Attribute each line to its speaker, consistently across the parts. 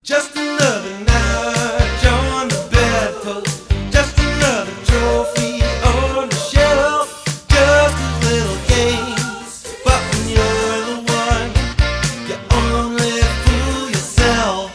Speaker 1: Just another notch on the bedpost, just another trophy on the shelf, just a little games. But when you're the one, you only fool yourself.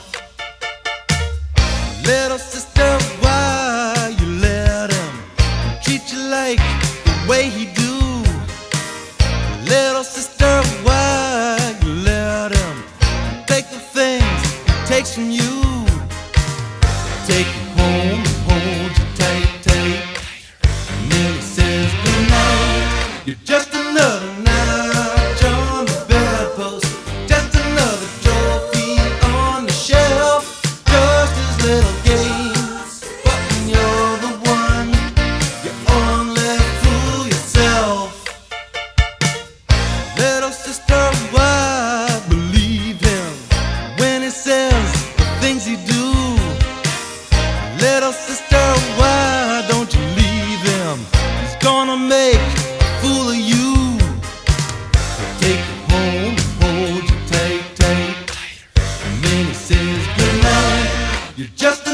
Speaker 1: Little sister, why you let him treat you like the way he do? Little sister, why you let him take the things he takes from you? Take you home, hold you tight, tight, and then he says goodnight. You're just another notch on the bedpost, just another trophy on the shelf, just his little games. But when you're the one, you only fool yourself. Little sister, why believe him when he says the things he do? Little sister, why don't you leave him? He's gonna make a fool of you. Take you home, hold you tight, tight, and then he says goodnight. You're just